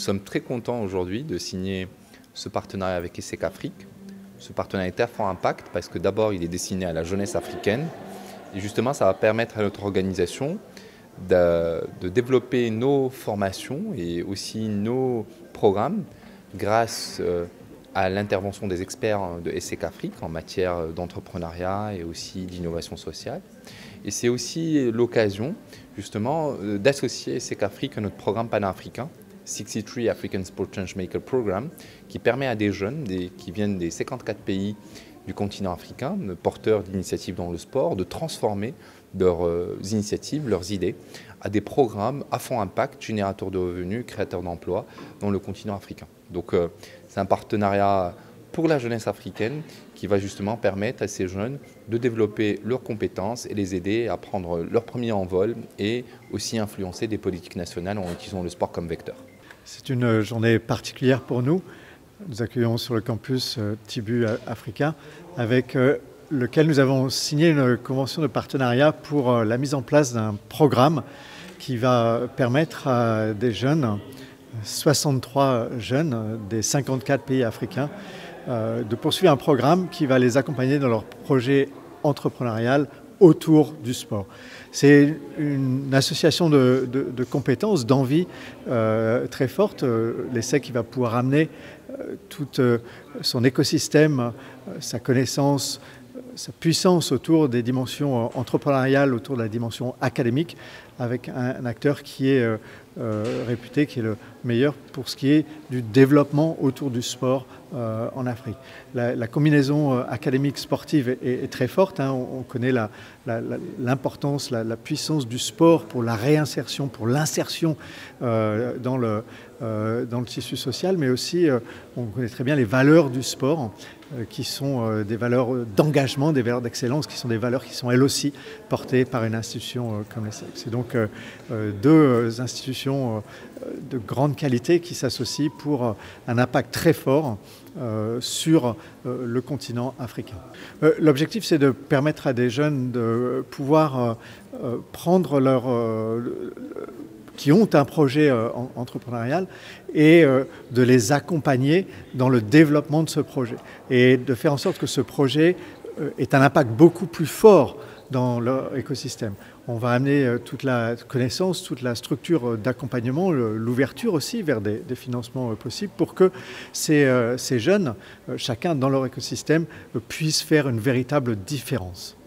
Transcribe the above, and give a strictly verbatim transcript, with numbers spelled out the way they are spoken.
sommes très contents aujourd'hui de signer ce partenariat avec ESSEC Afrique. Ce partenariat est à fort impact parce que d'abord il est destiné à la jeunesse africaine et justement ça va permettre à notre organisation de, de développer nos formations et aussi nos programmes grâce à l'intervention des experts de ESSEC Afrique en matière d'entrepreneuriat et aussi d'innovation sociale. Et c'est aussi l'occasion justement d'associer ESSEC Afrique à notre programme panafricain soixante-trois African Sport Changemaker Programme, qui permet à des jeunes des, qui viennent des cinquante-quatre pays du continent africain, porteurs d'initiatives dans le sport, de transformer leurs euh, initiatives, leurs idées, à des programmes à fond impact, générateurs de revenus, créateurs d'emplois dans le continent africain. Donc euh, c'est un partenariat pour la jeunesse africaine qui va justement permettre à ces jeunes de développer leurs compétences et les aider à prendre leur premier envol et aussi influencer des politiques nationales en utilisant le sport comme vecteur. C'est une journée particulière pour nous. Nous accueillons sur le campus Tibu Africa, avec lequel nous avons signé une convention de partenariat pour la mise en place d'un programme qui va permettre à des jeunes, soixante-trois jeunes des cinquante-quatre pays africains, de poursuivre un programme qui va les accompagner dans leur projet entrepreneurial autour du sport. C'est une association de, de, de compétences, d'envie euh, très forte. L'ESSEC qui va pouvoir amener euh, tout euh, son écosystème, euh, sa connaissance, euh, sa puissance autour des dimensions entrepreneuriales, autour de la dimension académique, avec un, un acteur qui est euh, euh, réputé, qui est le meilleur pour ce qui est du développement autour du sport euh, en Afrique. La, la combinaison euh, académique sportive est, est, est très forte. Hein. On, on connaît l'importance, la, la, la, la puissance du sport pour la réinsertion, pour l'insertion euh, dans, le, euh, dans le tissu social, mais aussi euh, on connaît très bien les valeurs du sport, euh, qui sont euh, des valeurs d'engagement, des valeurs d'excellence, qui sont des valeurs qui sont elles aussi portées par une institution euh, comme l'ESSEC. C'est donc euh, deux institutions euh, de grande qualité qui s'associent pour un impact très fort euh, sur euh, le continent africain. Euh, L'objectif, c'est de permettre à des jeunes de pouvoir euh, prendre leur... Euh, qui ont un projet euh, entrepreneurial et euh, de les accompagner dans le développement de ce projet et de faire en sorte que ce projet euh, ait un impact beaucoup plus fort dans leur écosystème. On va amener euh, toute la connaissance, toute la structure d'accompagnement, l'ouverture aussi vers des, des financements euh, possibles pour que ces, euh, ces jeunes, euh, chacun dans leur écosystème, euh, puissent faire une véritable différence.